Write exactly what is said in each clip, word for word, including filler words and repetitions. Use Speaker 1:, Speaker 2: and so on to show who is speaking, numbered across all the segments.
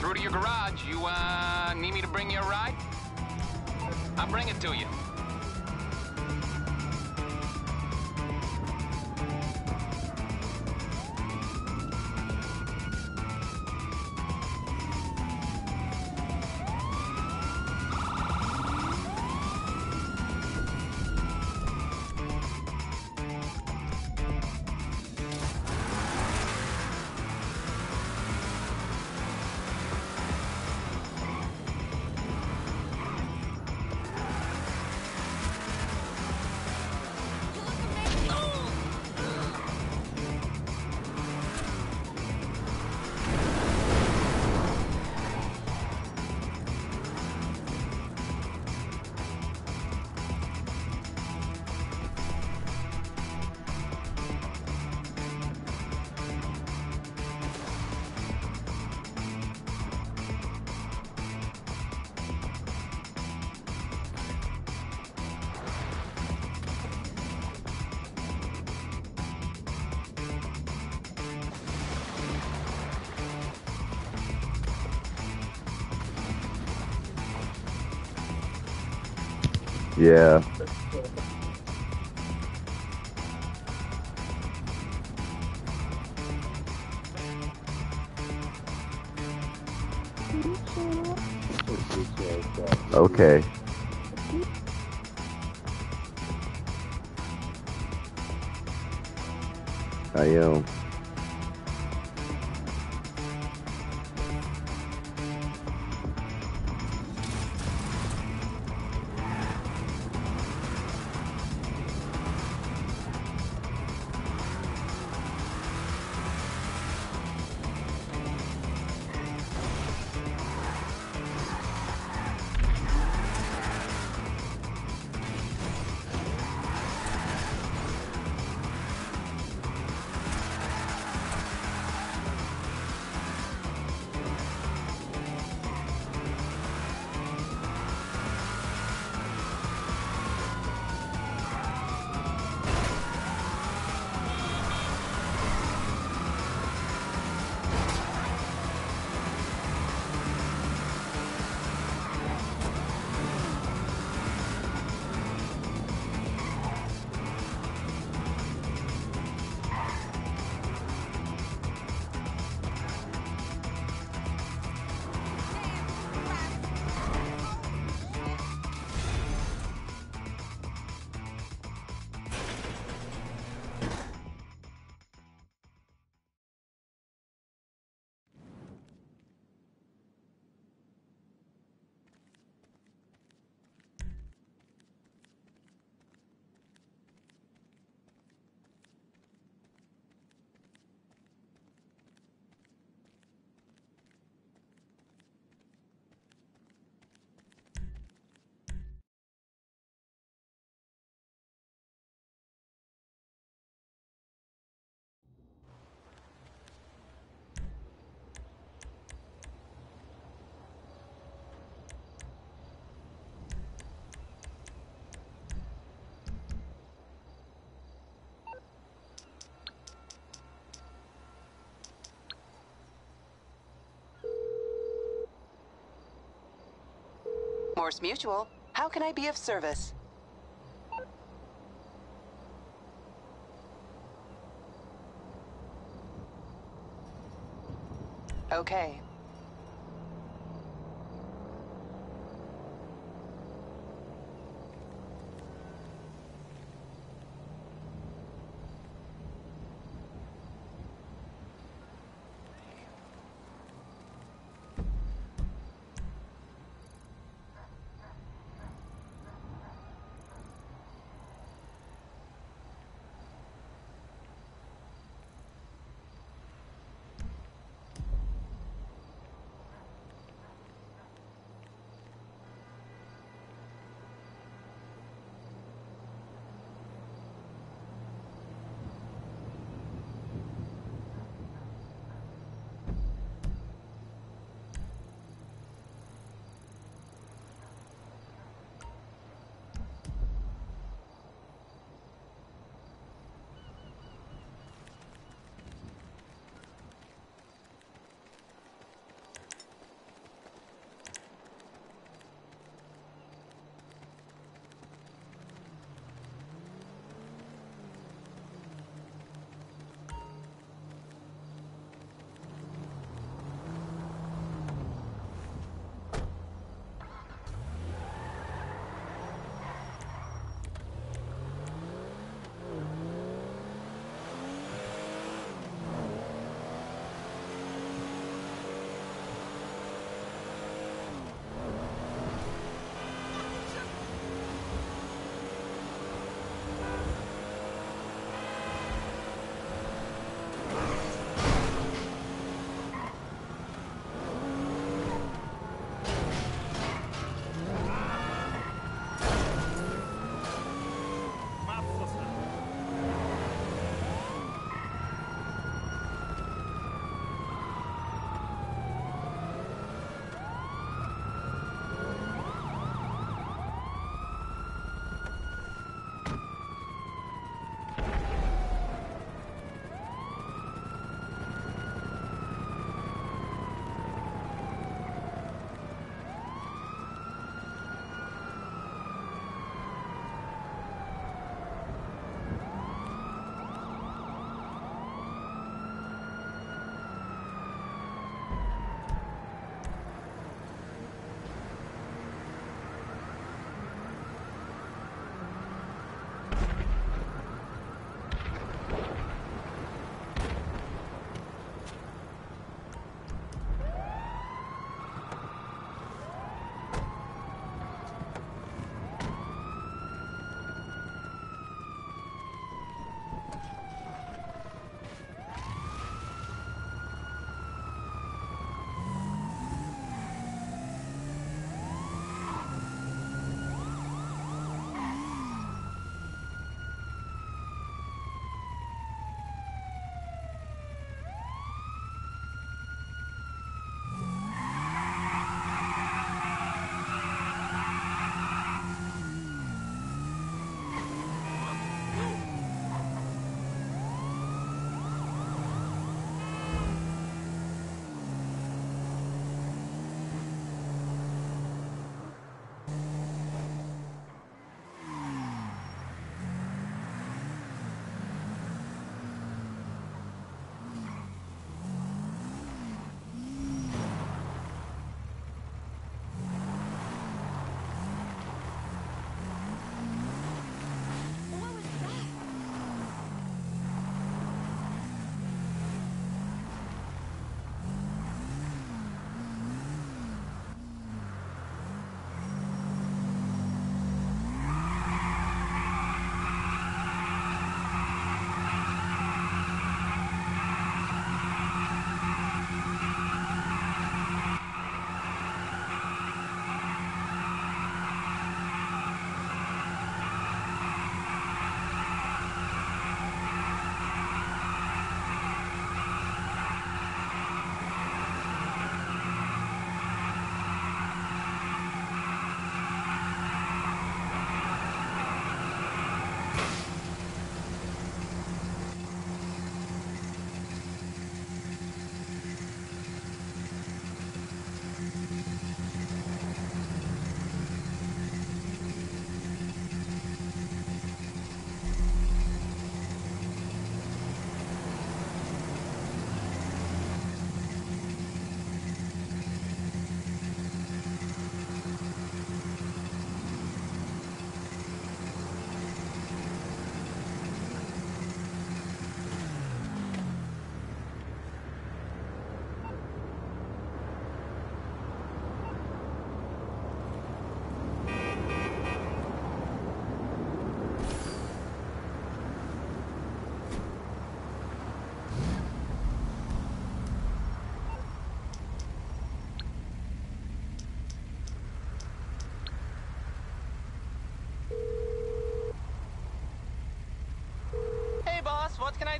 Speaker 1: through to your garage. You, uh, need me to bring you a ride? I'll bring it to you.
Speaker 2: Yeah. Okay. I am.
Speaker 3: Morse Mutual, how can I be of service? Okay.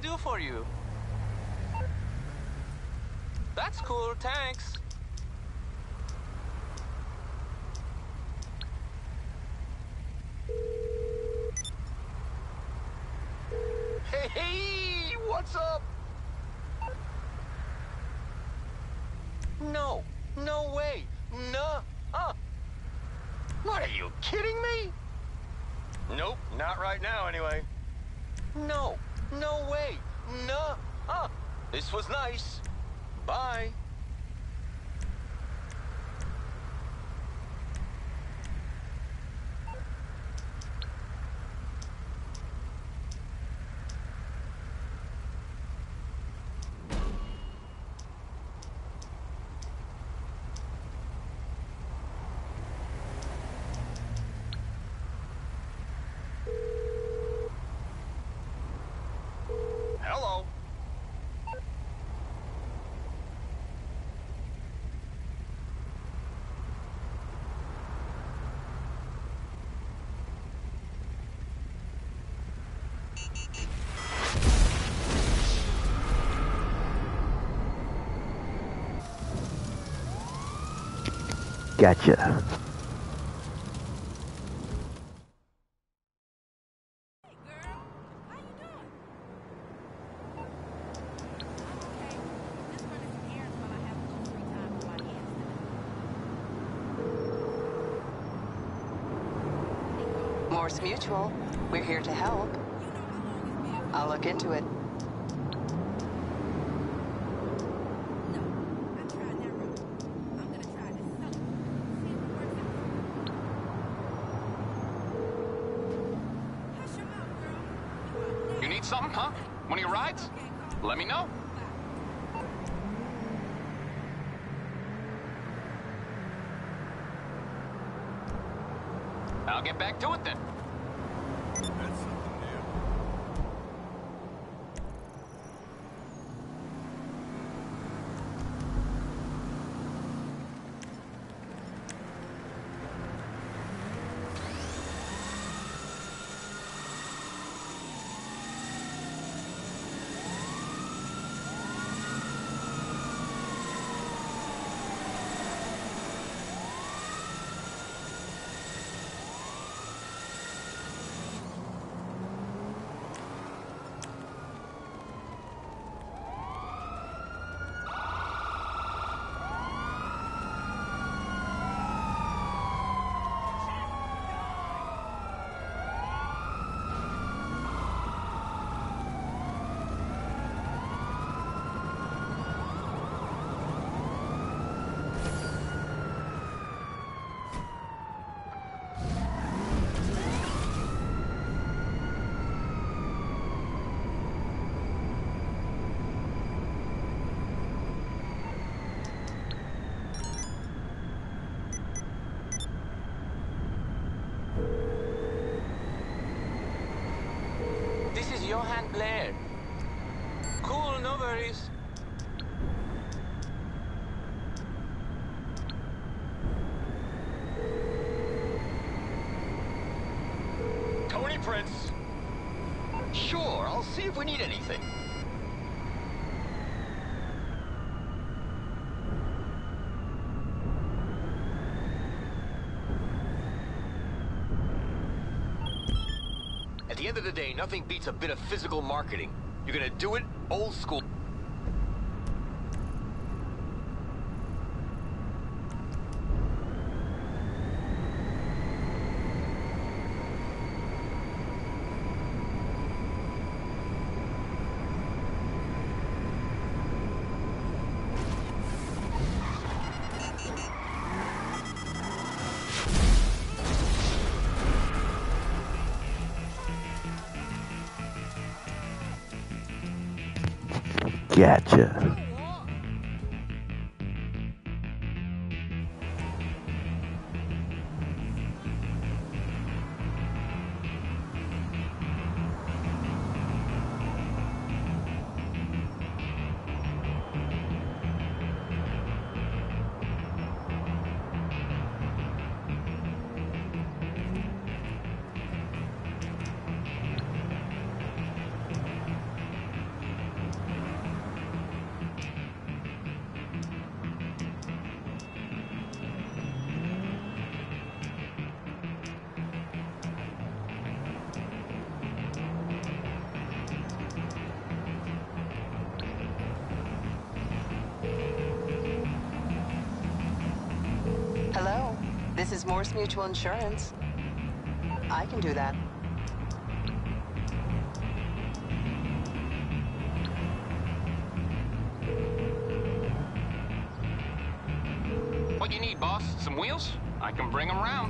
Speaker 1: do for you? That's cool, thanks.
Speaker 4: Hey, what's up? No, no way, no, uh. What, are you kidding me? Nope, not right now anyway. No, no way, no, uh. This was nice. Bye. Hello.
Speaker 2: Gotcha.
Speaker 3: Morse Mutual, we're here to help. I'll look into it.
Speaker 1: You need something, huh? One of your rides? Let me know. I'll get back to it then.
Speaker 4: That's something new.
Speaker 1: This is Johan Blair. Cool, no worries.
Speaker 4: Tony Prince. Sure, I'll see if we need anything. At the end of the day, nothing beats a bit of physical marketing. You're gonna do it old school.
Speaker 2: Gotcha.
Speaker 3: This is Morse Mutual Insurance. I can do that.
Speaker 1: What you need, boss? Some wheels? I can bring them round.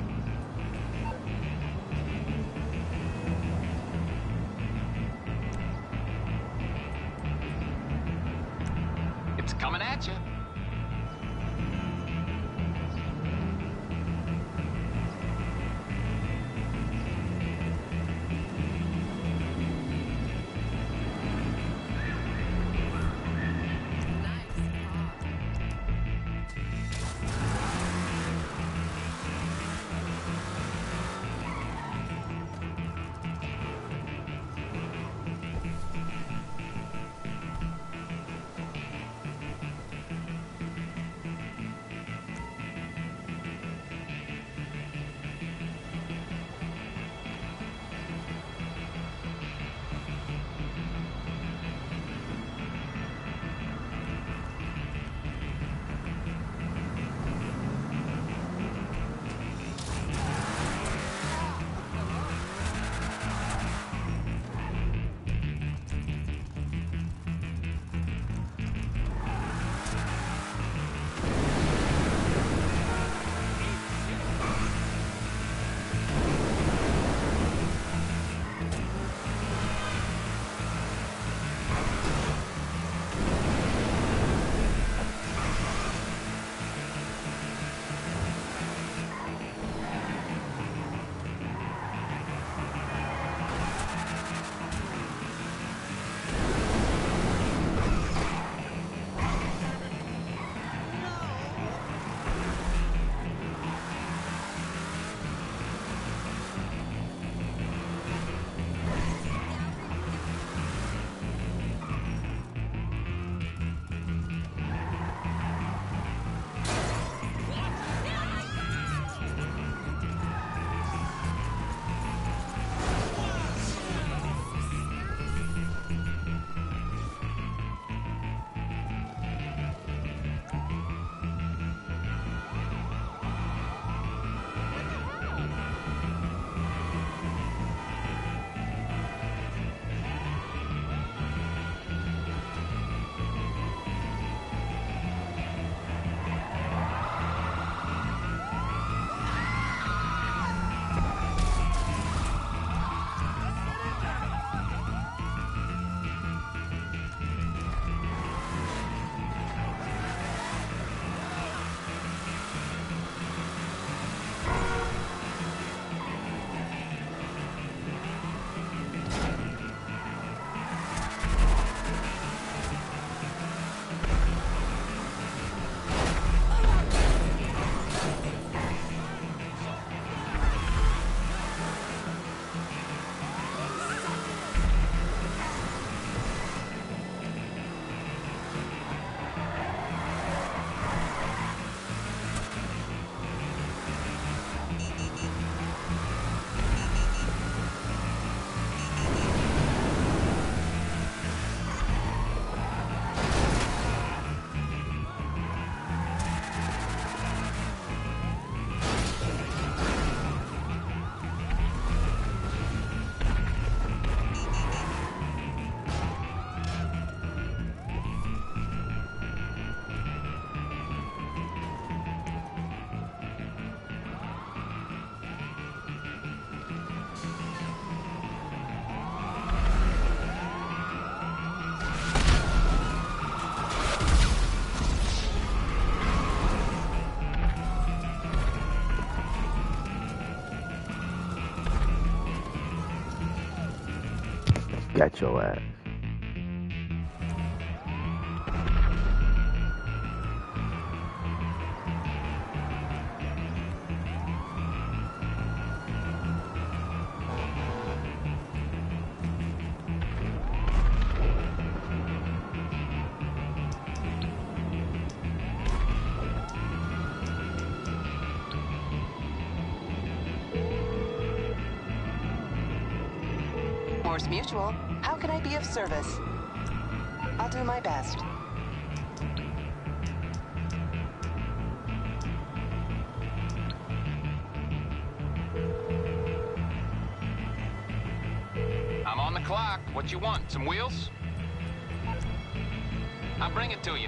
Speaker 1: It's coming at you.
Speaker 2: Got your ass.
Speaker 3: Morse Mutual, how can I be of service? I'll do my best.
Speaker 1: o'clock. What you want? Some wheels? I'll bring it to you.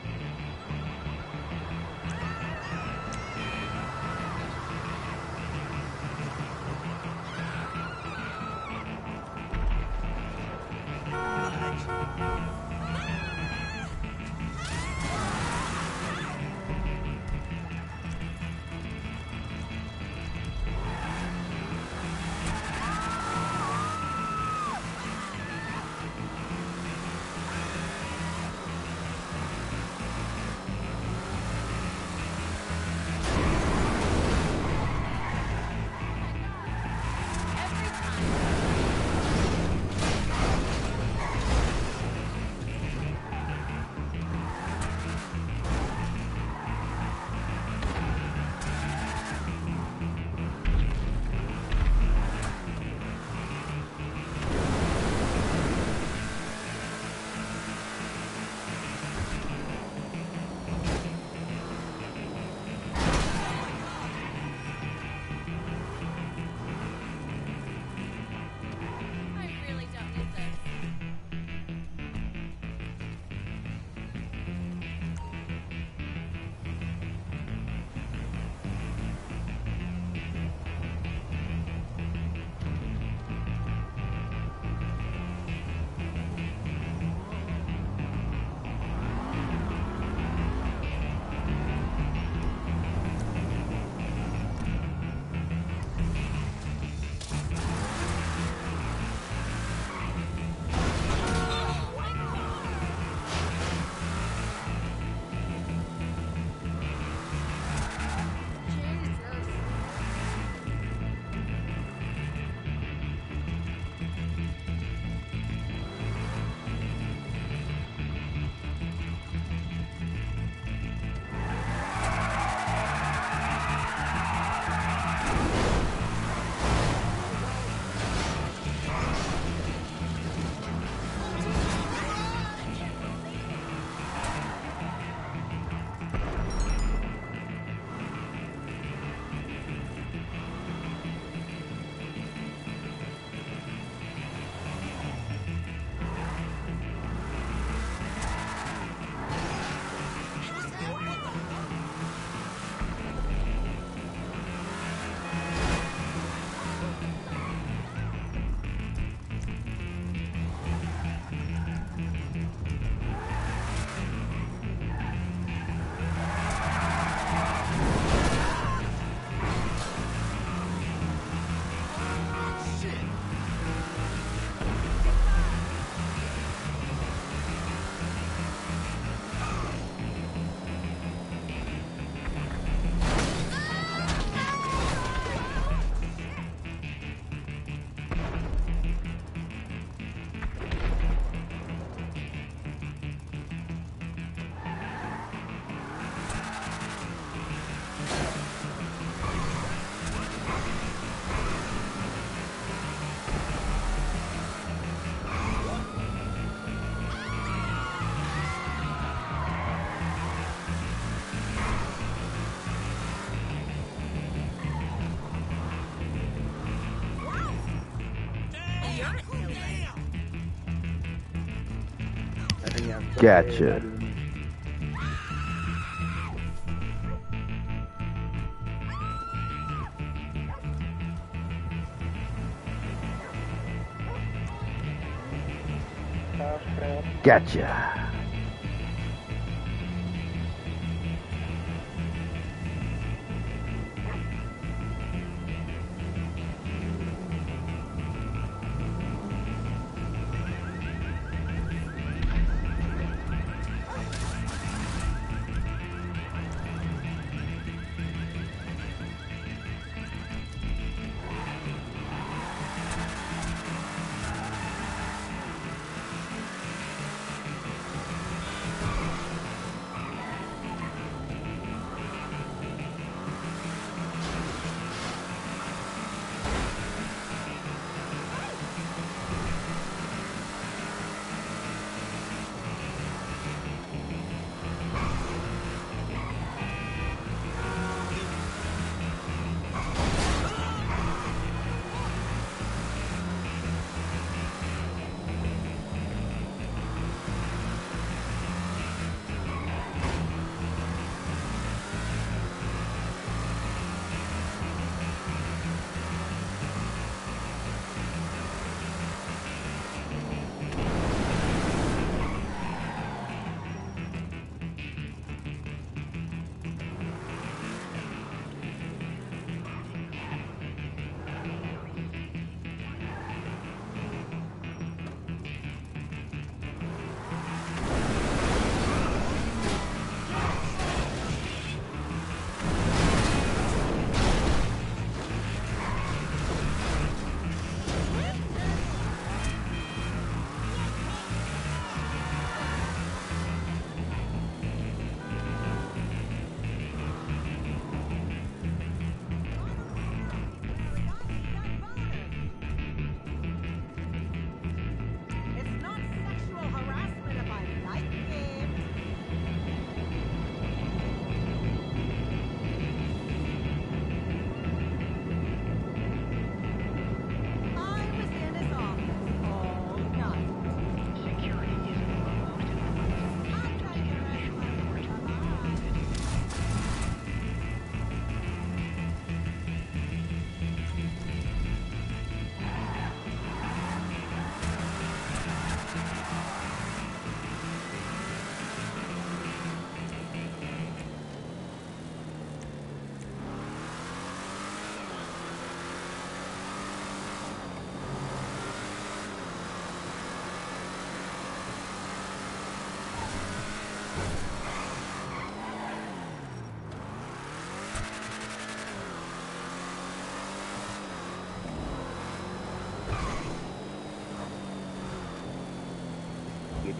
Speaker 2: Gotcha. Gotcha.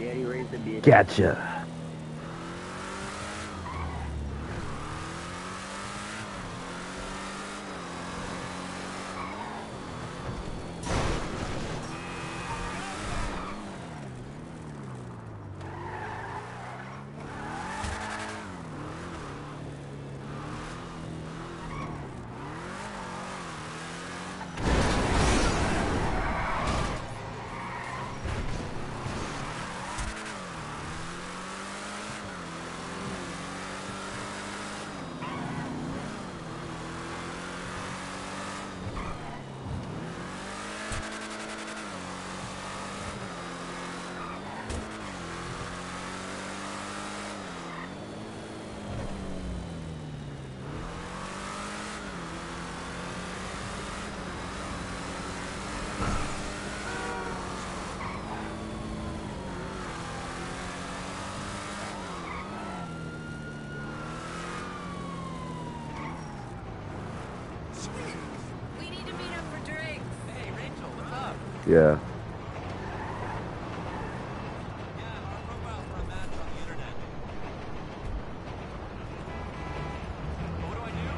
Speaker 2: Gotcha.
Speaker 5: We need to meet up for drinks.
Speaker 1: Hey, Rachel, what's up?
Speaker 2: Yeah.
Speaker 1: Yeah, our profiles for a match on the internet. What do I do?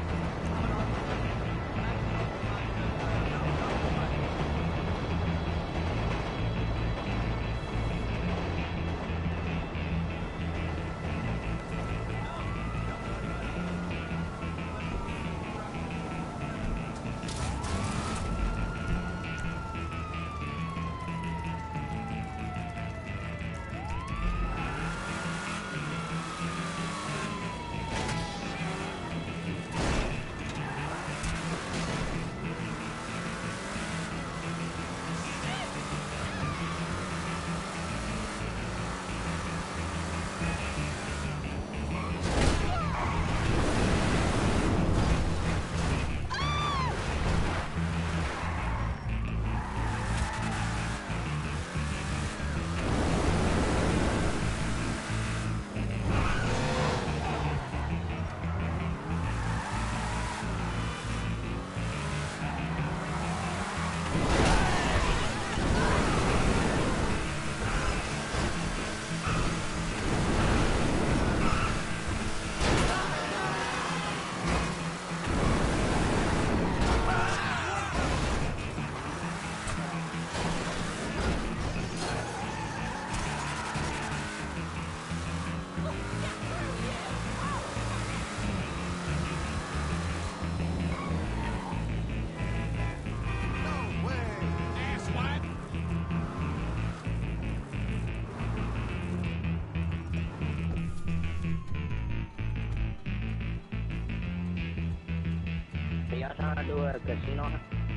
Speaker 6: Y'all trying to do a casino?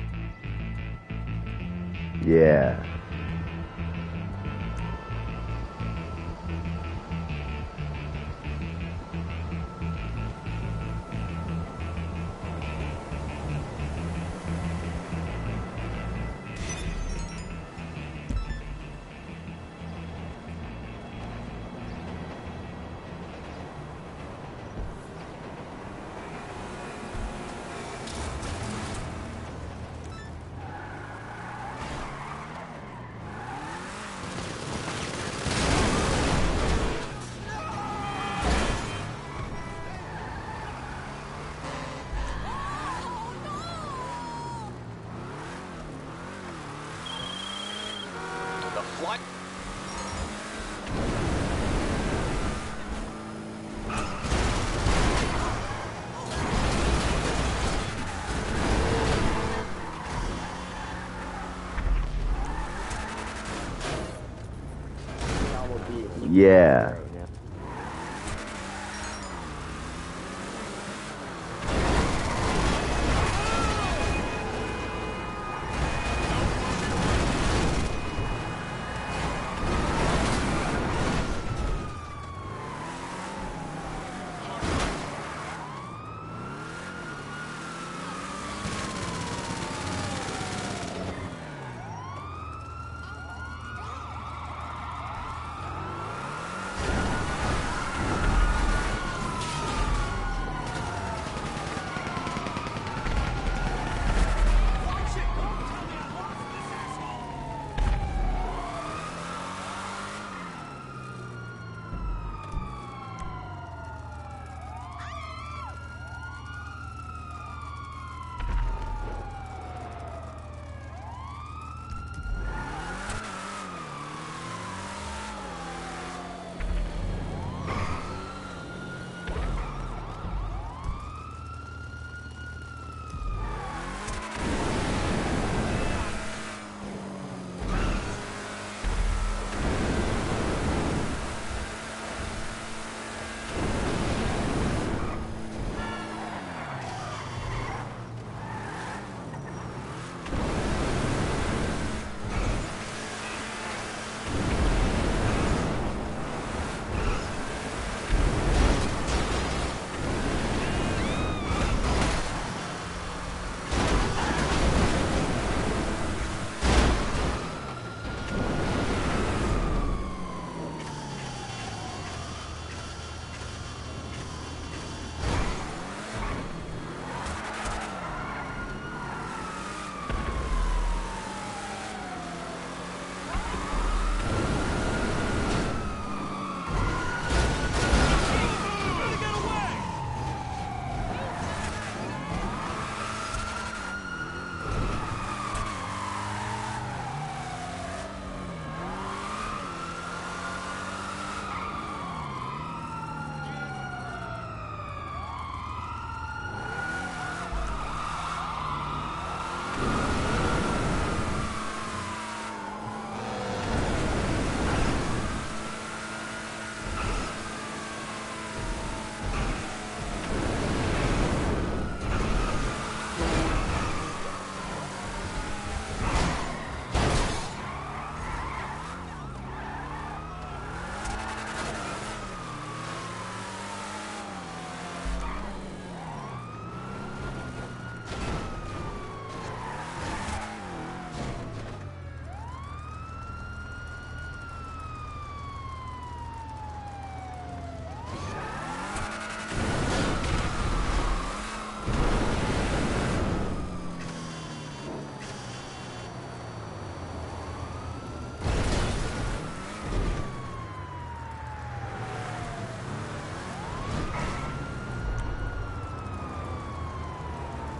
Speaker 2: Yeah.
Speaker 4: The what?
Speaker 2: Yeah.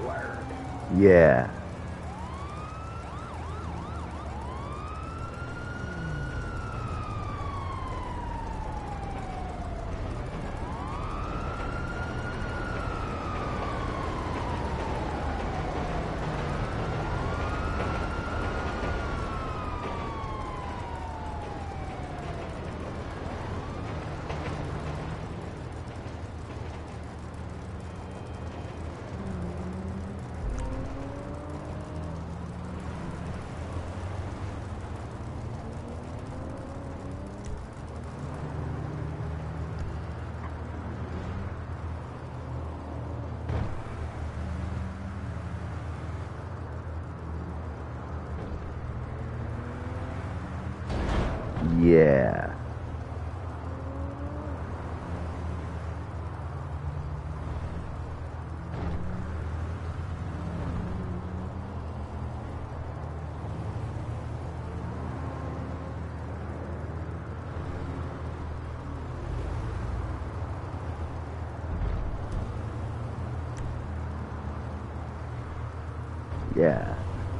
Speaker 2: Yeah. Yeah. Yeah.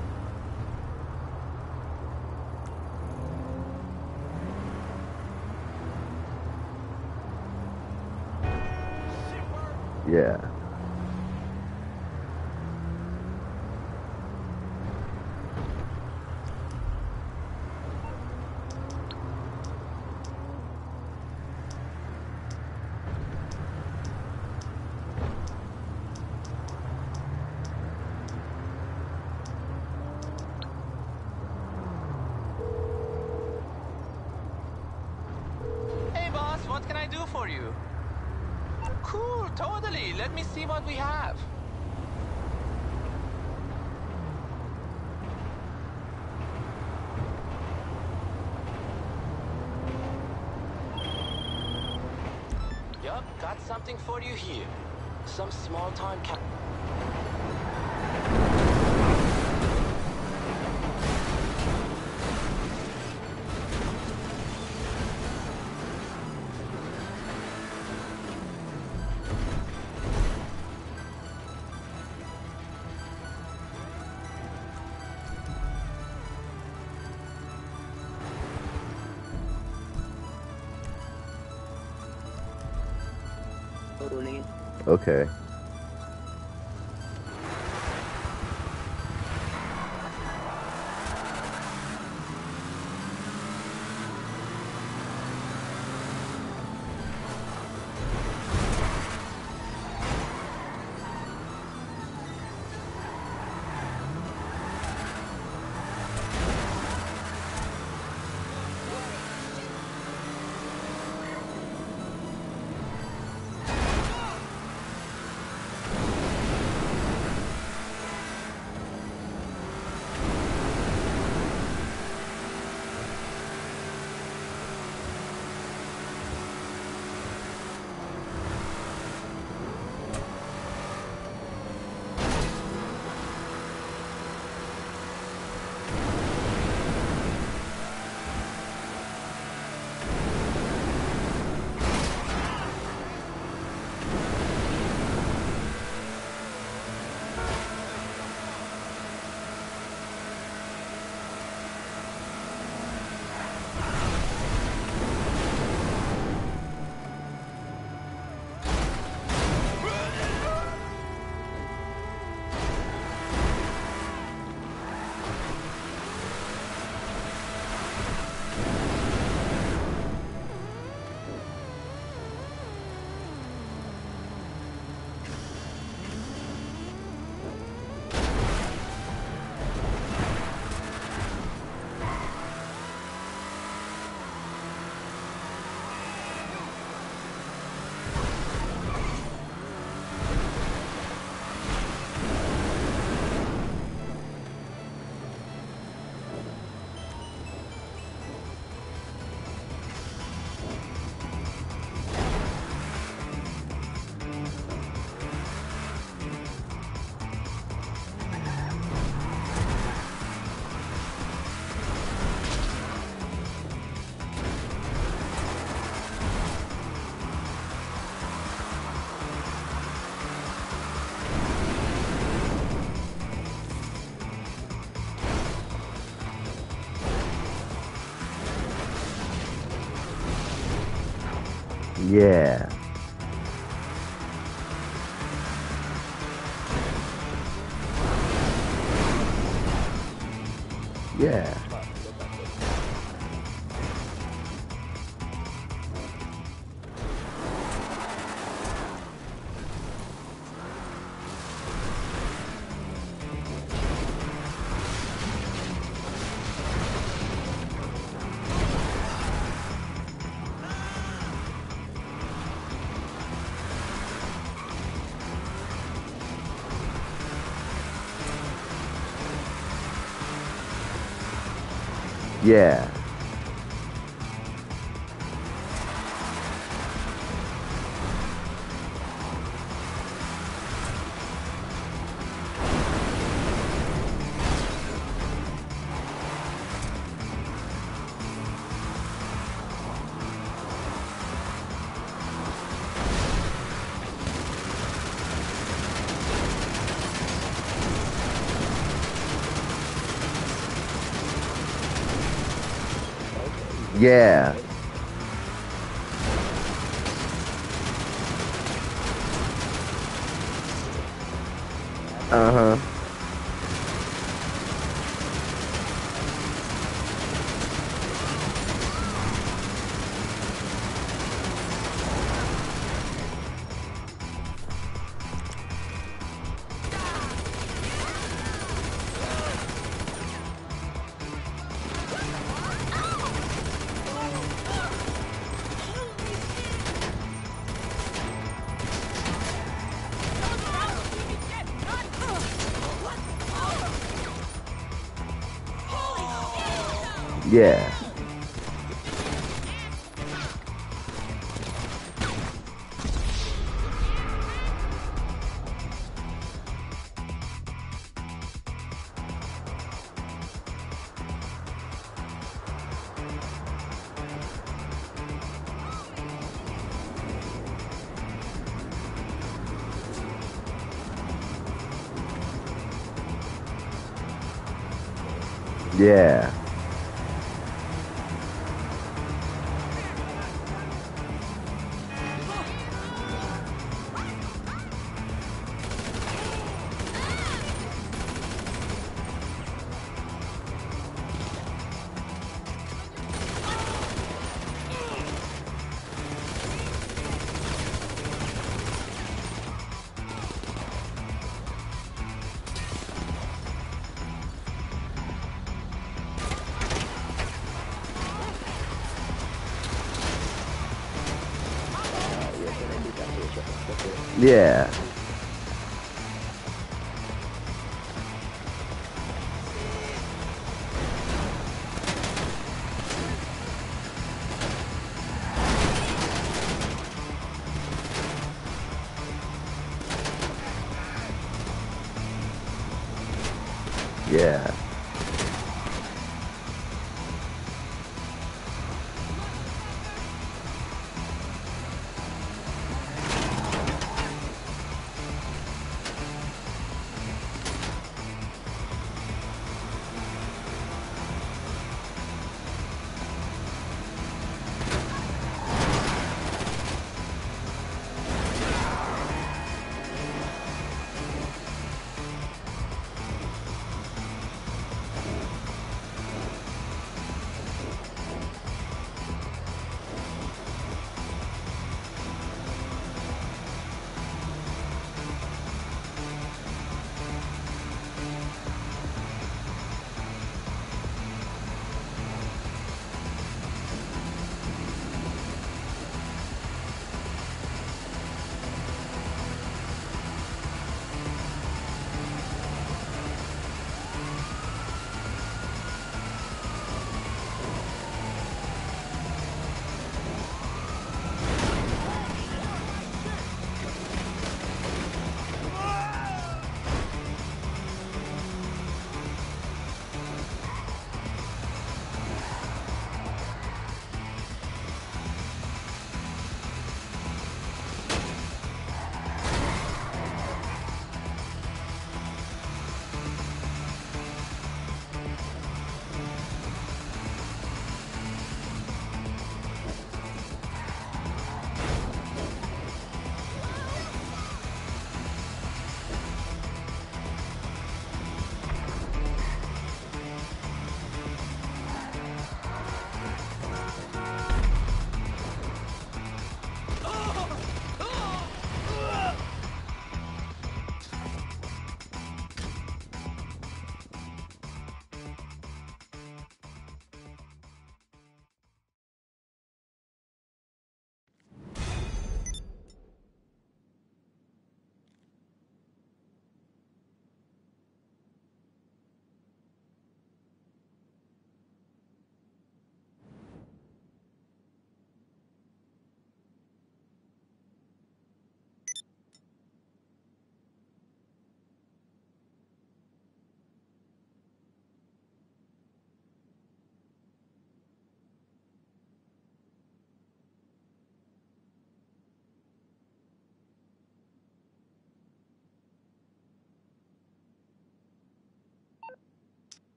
Speaker 2: Yeah.
Speaker 1: Hey, boss, what can I do for you? Cool, totally. Let me see what we have. Yup, got something for you here. Some small-time ca-
Speaker 2: Okay. Yeah. Yeah. Yeah. Yeah. Uh-huh. Yeah. Yeah. Yeah. Yeah.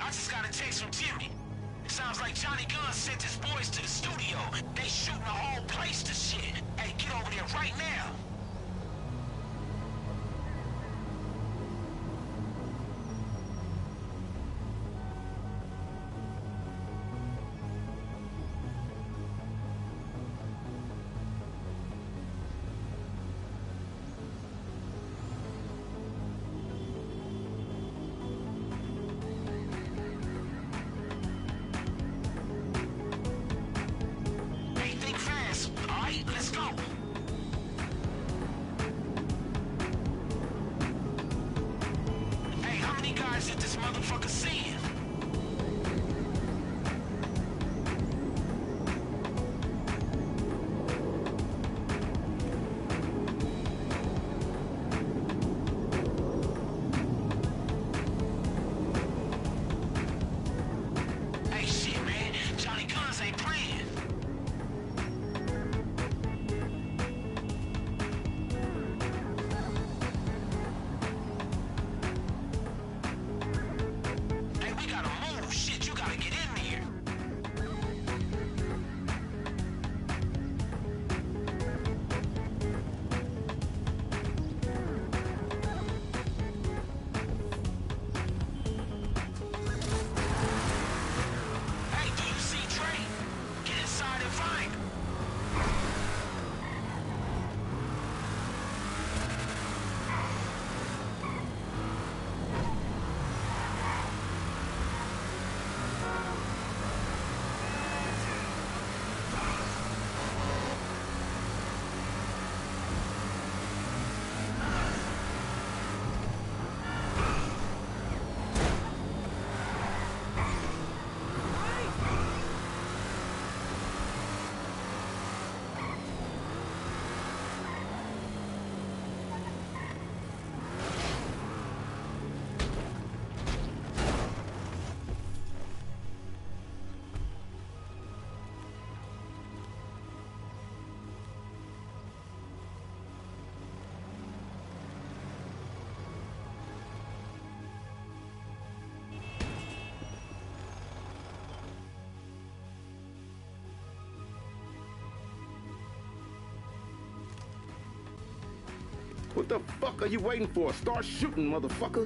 Speaker 7: I just got a text from Jimmy. Sounds like Johnny Gunn sent his boys to the studio. They shooting the whole place to shit. Hey, get over there right now.
Speaker 8: What the fuck are you waiting for? Start shooting, motherfucker.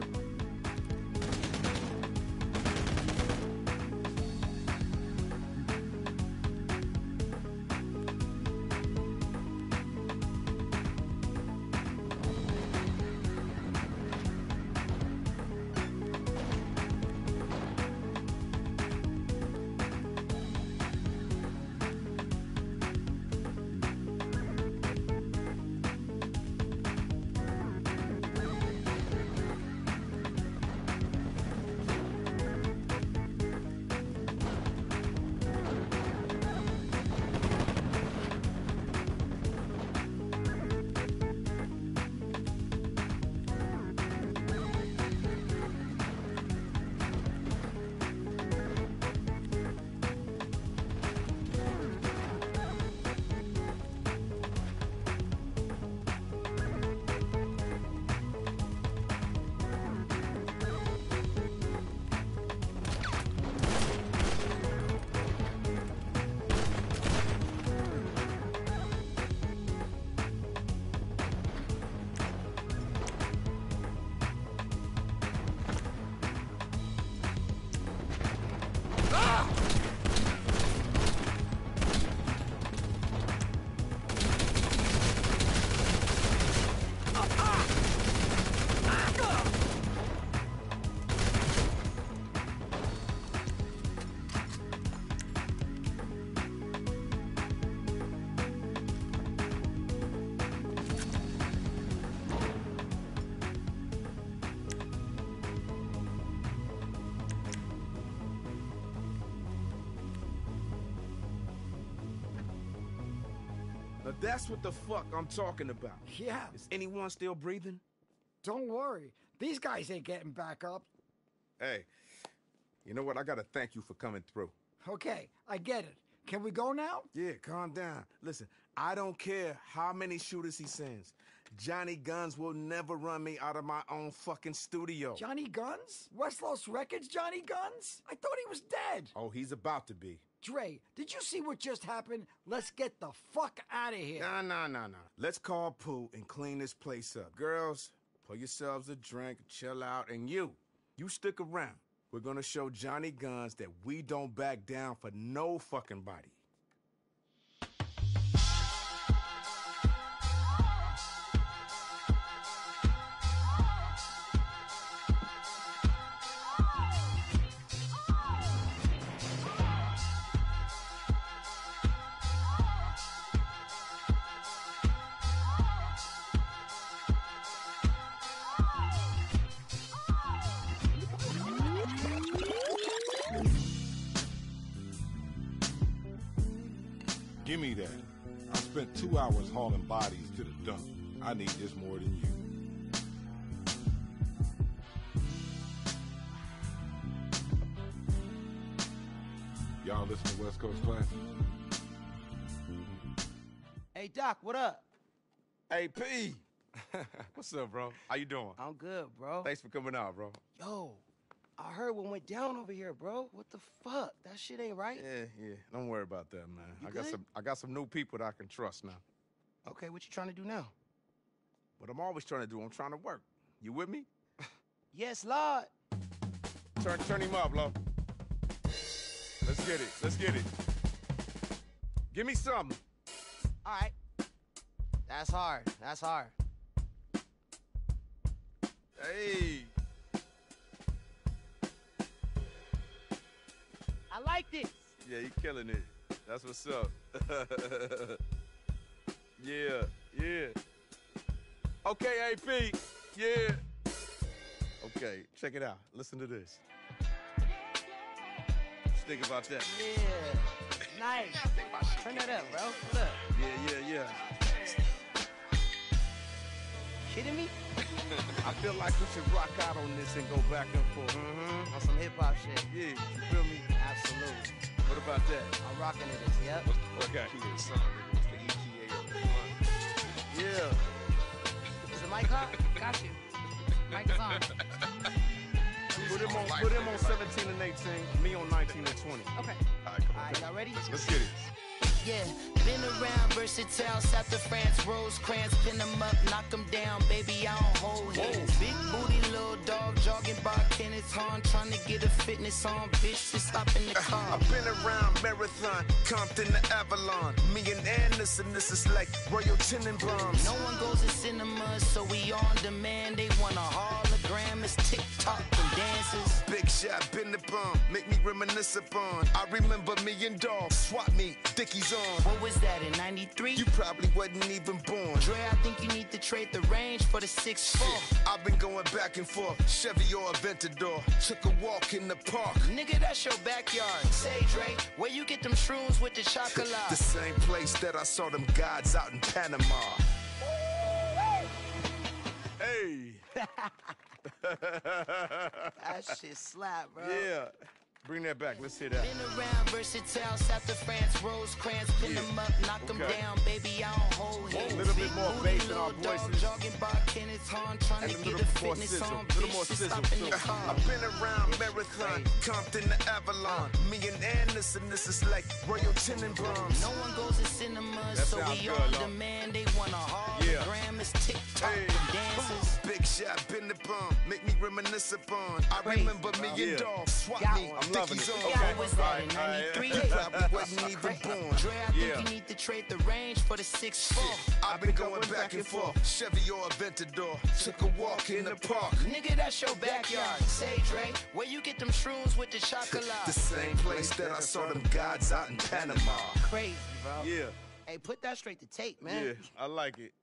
Speaker 9: Now that's what the fuck I'm talking about.
Speaker 10: Yeah.
Speaker 9: Is anyone still breathing?
Speaker 10: Don't worry. These guys ain't getting back up.
Speaker 9: Hey, you know what? I gotta thank you for coming through.
Speaker 10: Okay, I get it. Can we go now?
Speaker 9: Yeah, calm down. Listen, I don't care how many shooters he sends. Johnny Guns will never run me out of my own fucking studio.
Speaker 10: Johnny Guns? West Los Records Johnny Guns? I thought he was dead.
Speaker 9: Oh, he's about to be.
Speaker 10: Dre, did you see what just happened? Let's get the fuck out of here.
Speaker 9: Nah, nah, nah, nah. Let's call Pooh and clean this place up. Girls, pour yourselves a drink, chill out, and you, you stick around. We're gonna show Johnny Guns that we don't back down for no fucking body.
Speaker 11: Give me that. I spent two hours hauling bodies to the dump. I need this more than you. Y'all listen to West Coast Classic?
Speaker 12: Hey, Doc, what up?
Speaker 9: Hey, P. What's up, bro? How you doing?
Speaker 12: I'm good, bro.
Speaker 9: Thanks for coming out, bro.
Speaker 12: Yo, I heard what went down over here, bro. What the fuck? That shit ain't right.
Speaker 9: Yeah, yeah. Don't worry about that, man.
Speaker 12: You
Speaker 9: I got
Speaker 12: good?
Speaker 9: some I got some new people that I can trust now.
Speaker 12: Okay, what you trying to do now?
Speaker 9: What I'm always trying to do, I'm trying to work. You with me?
Speaker 12: Yes, Lord.
Speaker 9: Turn turn him up, love. Let's get it. Let's get it. Give me something.
Speaker 12: All right. That's hard. That's hard.
Speaker 9: Hey.
Speaker 12: I like this.
Speaker 9: Yeah, you killing it. That's what's up. yeah, yeah. Okay, A P. Yeah. Okay, check it out. Listen to this. Just think about that.
Speaker 12: Yeah. Nice. Turn that up, bro. What up?
Speaker 9: Yeah, yeah, yeah.
Speaker 12: Kidding me?
Speaker 9: I feel like we should rock out on this and go back and forth.
Speaker 12: Mm-hmm. On some hip hop shit.
Speaker 9: Yeah, you feel me?
Speaker 12: Absolutely.
Speaker 9: What about that?
Speaker 12: I'm rocking to this, yep.
Speaker 9: Okay.
Speaker 8: What's the E T A of the month?
Speaker 9: Yeah.
Speaker 12: Is the mic hot? Got you. Mic is on.
Speaker 9: Put him on, put him on seventeen and eighteen, me on nineteen and twenty.
Speaker 12: Okay.
Speaker 9: All right, come on.
Speaker 12: All right, y'all ready?
Speaker 9: Let's get it.
Speaker 13: Yeah, been around versatile, south of France, Rosecrans, pin them up, knock them down, baby, I don't hold hands. Big booty, little dog, jogging by Kenneth Hahn, trying to get a fitness on, bitch, just hop in the car.
Speaker 14: I've been around Marathon, Compton to Avalon, me and Anderson, this is like Royal Tenenbaums.
Speaker 13: No one goes to cinemas, so we on demand, they want a hologram, it's TikTok and dances.
Speaker 14: Big shot, been the bomb, make me reminisce upon. I remember me and Dog, swap meet, Dickies on.
Speaker 13: What was that, in ninety-three?
Speaker 14: You probably wasn't even born.
Speaker 13: Dre, I think you need to trade the range for the six four.
Speaker 14: I've been going back and forth, Chevy or Aventador. Took a walk in the park.
Speaker 13: Nigga, that's your backyard. Say, Dre, where you get them shrooms with the chocolate?
Speaker 14: The same place that I saw them gods out in Panama.
Speaker 9: Hey.
Speaker 12: That shit slap, bro.
Speaker 9: Yeah. Bring that back. Let's hear that.
Speaker 13: Been around versatile, south of France, Rosecrans, pin
Speaker 9: Yeah.
Speaker 13: them up, knock them
Speaker 9: Okay.
Speaker 13: down, baby, I don't hold hands.
Speaker 9: A little bit
Speaker 13: Big
Speaker 9: more
Speaker 13: booty,
Speaker 9: bass in our
Speaker 13: little dog,
Speaker 9: voices.
Speaker 13: jogging by Kenneth Hahn, trying
Speaker 9: And
Speaker 13: to
Speaker 9: a
Speaker 13: get a
Speaker 9: little more
Speaker 13: fitness
Speaker 9: sizzle,
Speaker 13: on,
Speaker 9: little more
Speaker 13: bitch, just
Speaker 9: sizzle,
Speaker 13: stop in
Speaker 9: too.
Speaker 13: the car.
Speaker 14: I've been around Marathon, Compton to Avalon. Me and Anderson, this is like Royal Tenenbaums.
Speaker 13: No one goes to cinemas,
Speaker 9: That
Speaker 13: so
Speaker 9: sounds
Speaker 13: we
Speaker 9: good,
Speaker 13: on
Speaker 9: Lord.
Speaker 13: demand. They want a
Speaker 9: Yeah.
Speaker 13: hologram, it's TikTok
Speaker 9: Hey.
Speaker 13: and dances.
Speaker 14: Big shot, been the bomb, make me reminisce upon. I
Speaker 13: Crazy,
Speaker 14: remember me
Speaker 9: Yeah.
Speaker 14: and Dog, swap
Speaker 12: Got
Speaker 14: me,
Speaker 12: one.
Speaker 9: I'm loving
Speaker 14: Dickies
Speaker 9: it.
Speaker 14: on.
Speaker 9: Okay.
Speaker 13: What was that, in
Speaker 9: All right, all right.
Speaker 13: ninety-three?
Speaker 14: You probably wasn't even born.
Speaker 13: Dre, I think
Speaker 9: Yeah.
Speaker 13: you need to trade the range for the six four.
Speaker 14: I've been going back and forth, Chevy or Aventador. Took a walk in the park.
Speaker 13: Nigga, that's your backyard. Say, Dre, where you get them shrooms with the chocolate?
Speaker 14: The same place that I saw them gods out in Panama.
Speaker 12: Crazy, bro.
Speaker 9: Yeah.
Speaker 12: Hey, put that straight to tape, man.
Speaker 9: Yeah. I like it.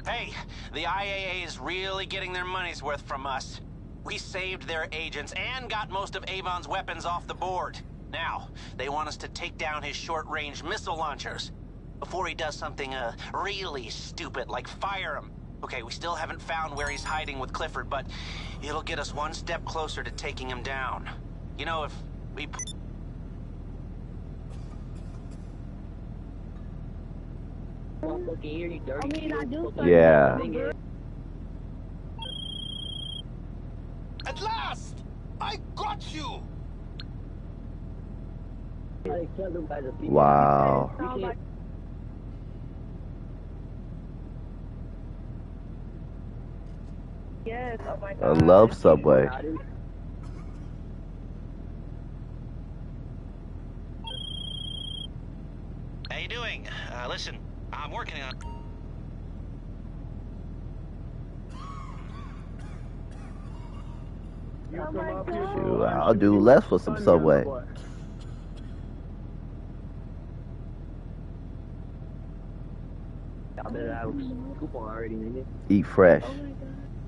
Speaker 15: Hey, the I A A is really getting their money's worth from us. We saved their agents and got most of Avon's weapons off the board. Now, they want us to take down his short-range missile launchers before he does something, uh, really stupid, like fire him. Okay, we still haven't found where he's hiding with Clifford, but it'll get us one step closer to taking him down. You know, if we...
Speaker 2: Yeah.
Speaker 4: At last! I got you!
Speaker 2: Wow.
Speaker 16: Yes, oh my
Speaker 2: I
Speaker 16: God.
Speaker 2: love Subway.
Speaker 15: How you doing? Uh, listen, I'm working on...
Speaker 16: Oh my God.
Speaker 2: Shoot, I'll do less for some Subway. Eat fresh.
Speaker 16: Oh my God.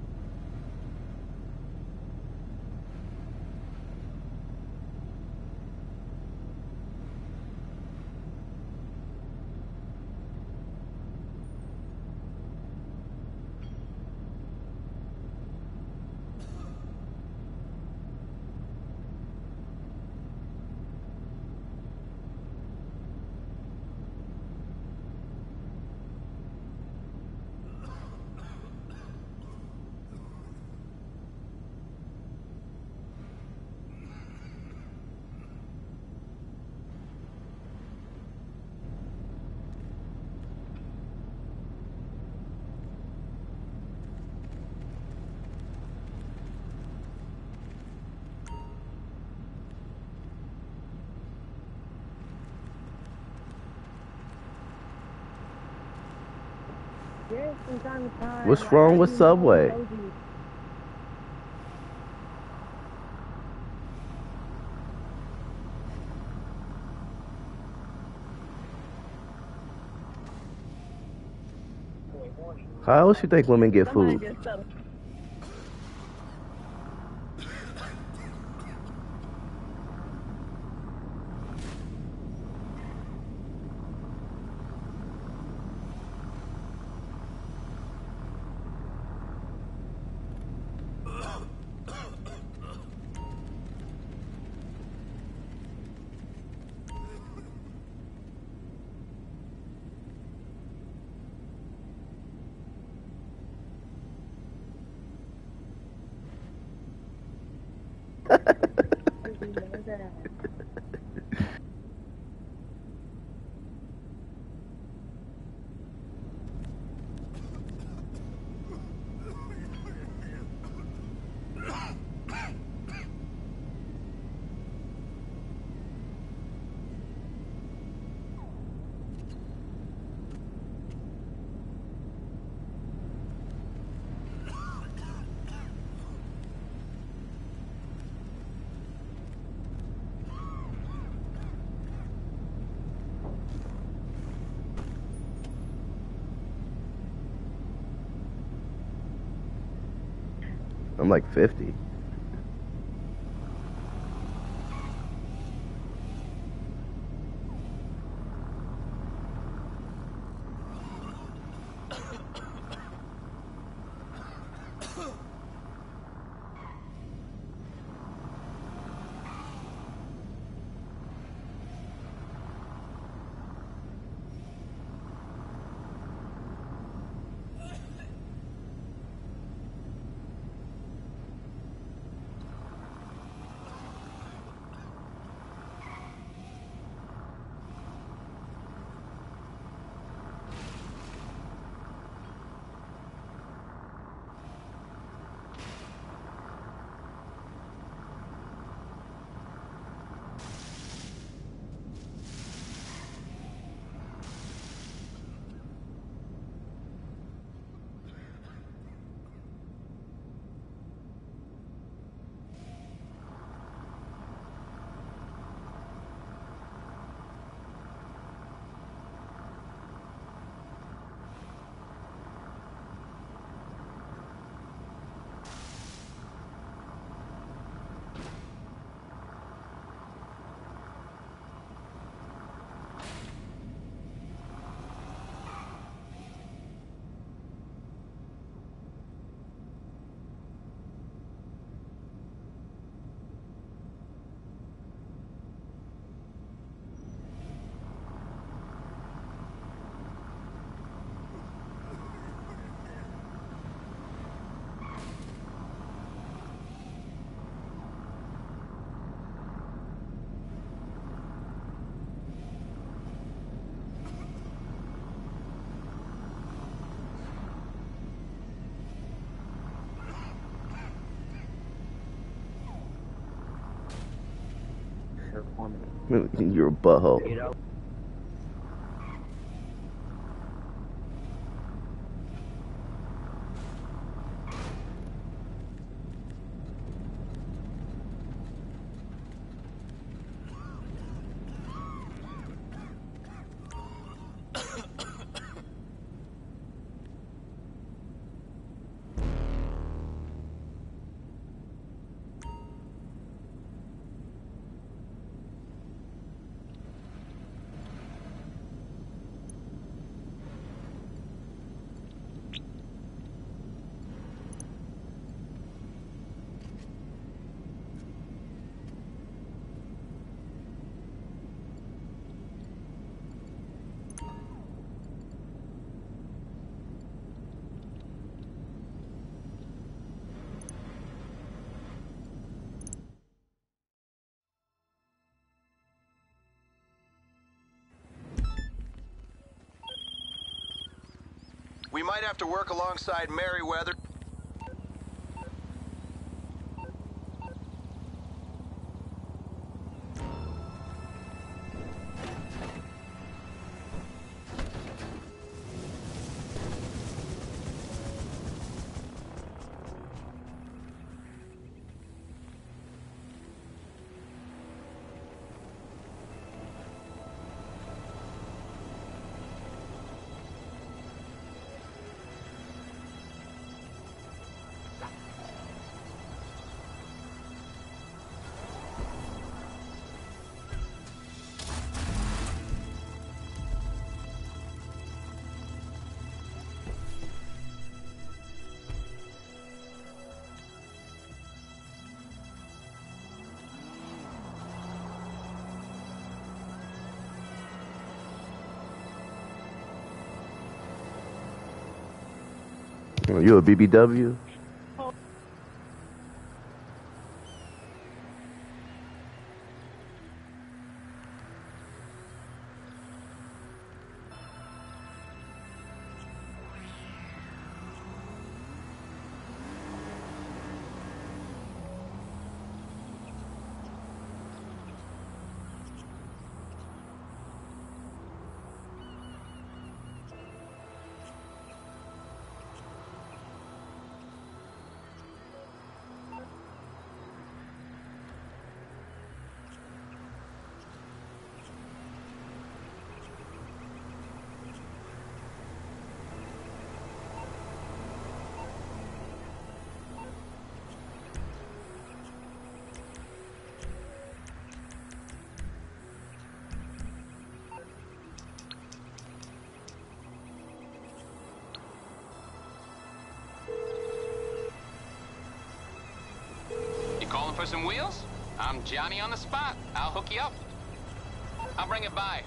Speaker 16: Yes, from time to time.
Speaker 2: What's wrong with Subway? How else you think women get food? I'm like fifty. You're a butthole.
Speaker 6: You know?
Speaker 4: We might have to work alongside Merryweather.
Speaker 2: You a B B W?
Speaker 1: Calling for some wheels? I'm Johnny on the spot. I'll hook you up. I'll bring it by.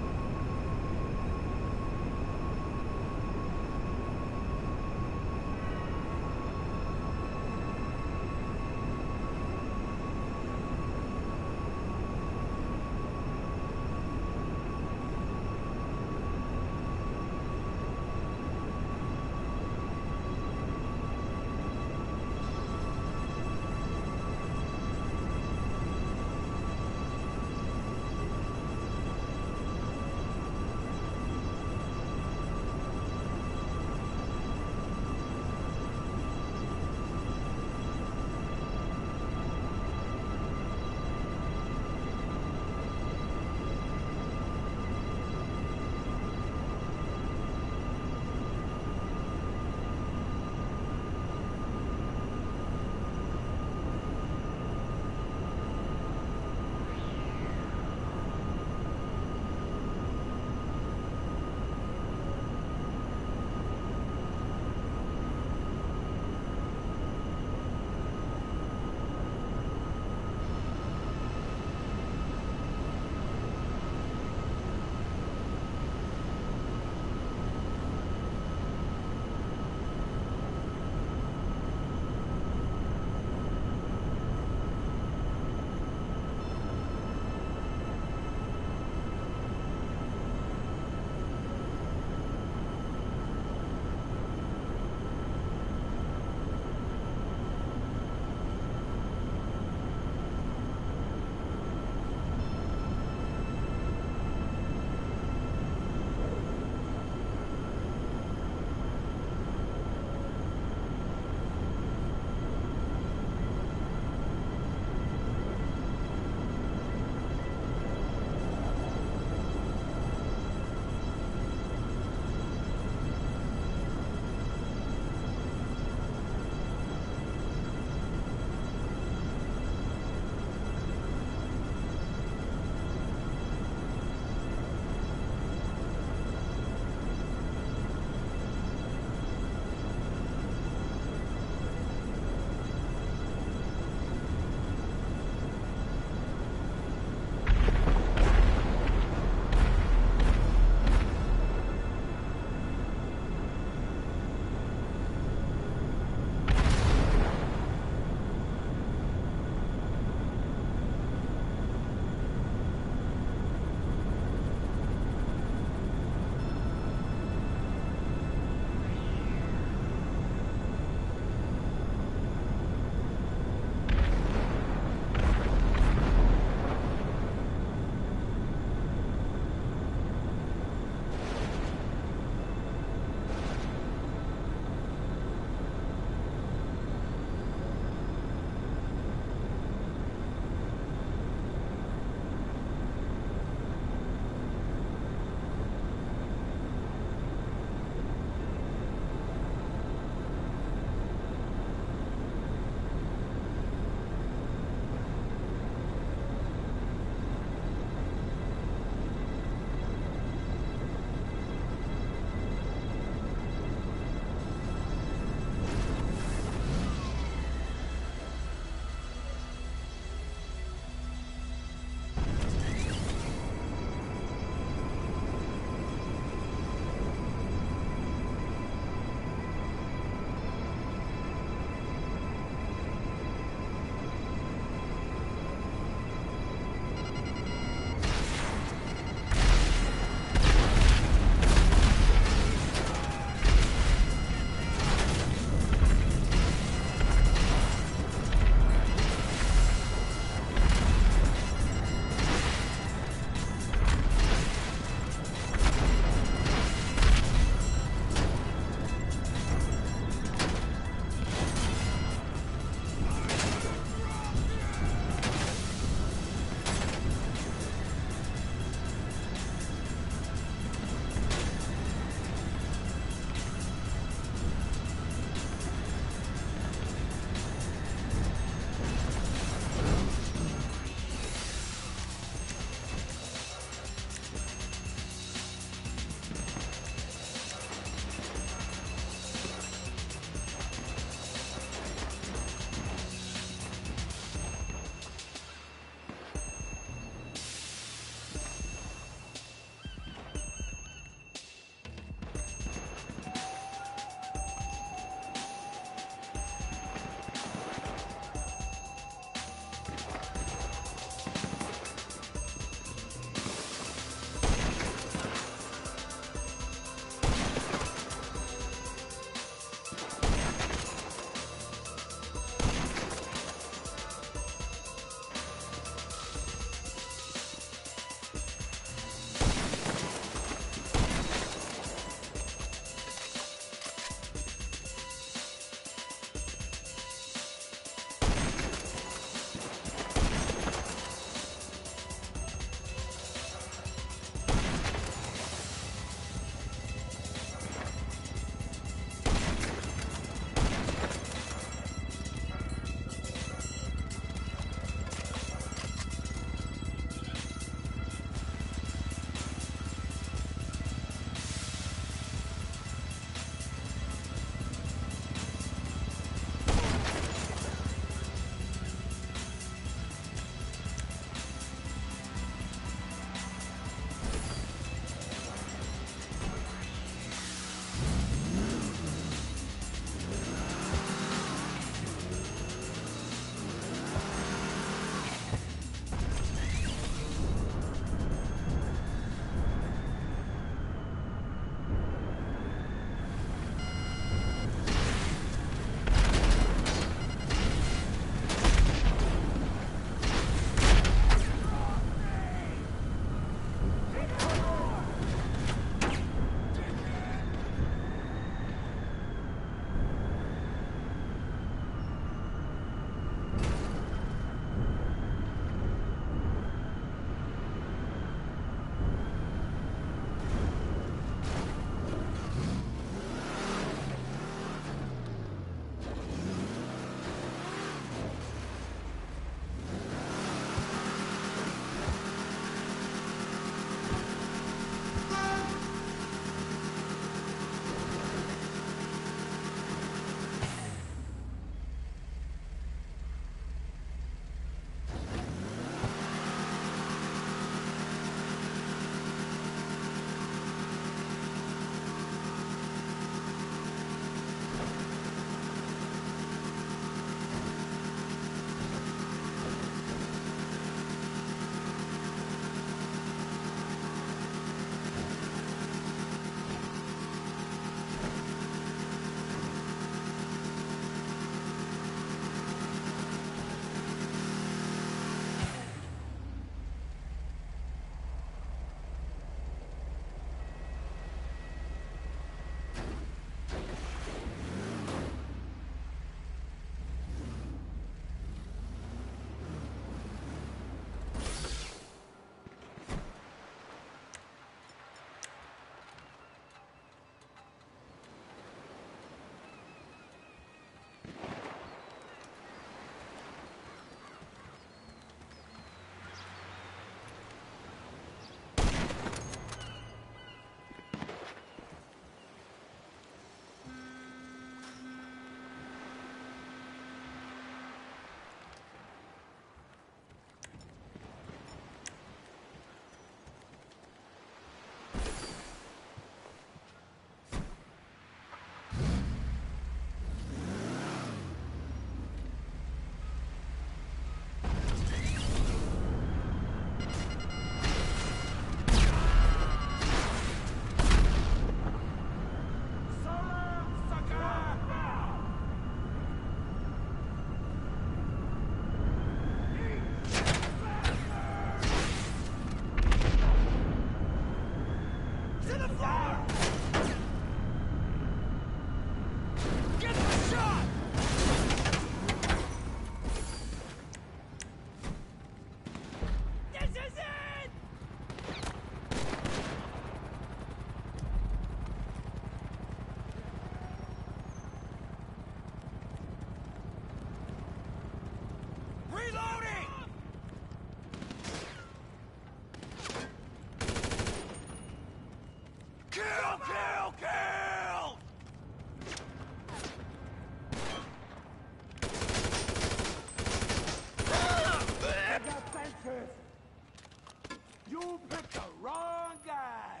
Speaker 10: You picked the wrong guy.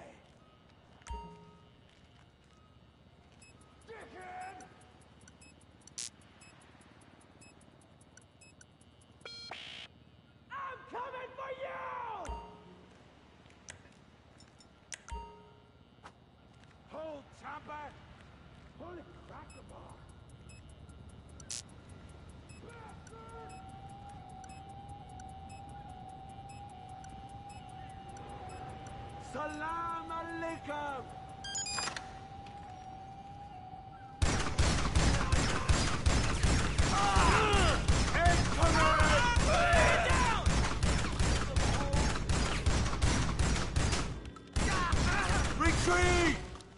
Speaker 10: Dickhead! I'm coming for you! Hold, chopper! Holy cracker bar! Salam alaikum! Ah! Down! Retreat!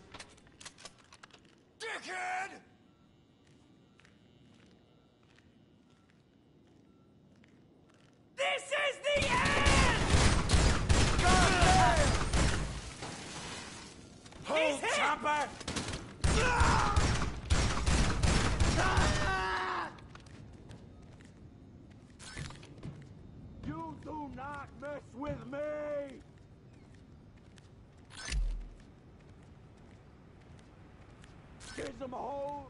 Speaker 10: Dickhead! This is the end! God! Hold, chopper! Ah! Ah! You do not mess with me! Give them a hold!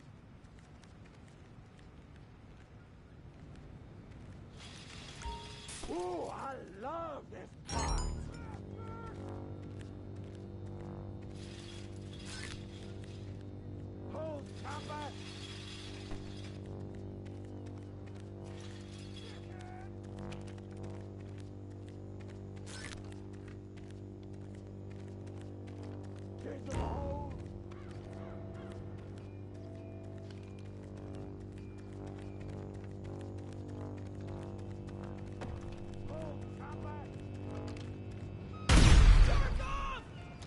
Speaker 10: Ooh, I love this part! Hold, chopper! Give them a hold! Hold, chopper! Jerk off!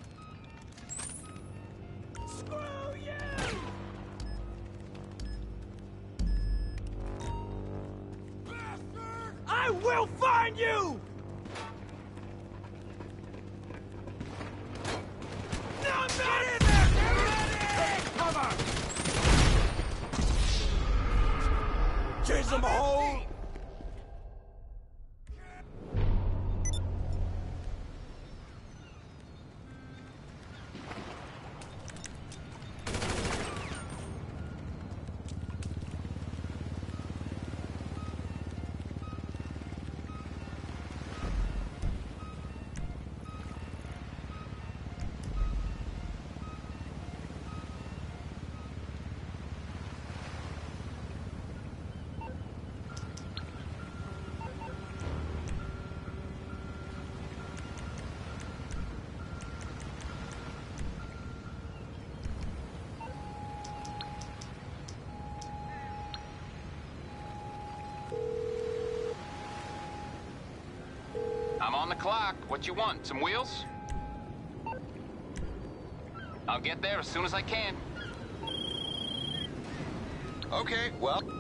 Speaker 10: Screw you! Bastard! I will find you! No, not in there! Take cover! Chase them a hole!
Speaker 17: I'm on the clock. What you want? Some wheels? I'll get there as soon as I can.
Speaker 4: Okay, well...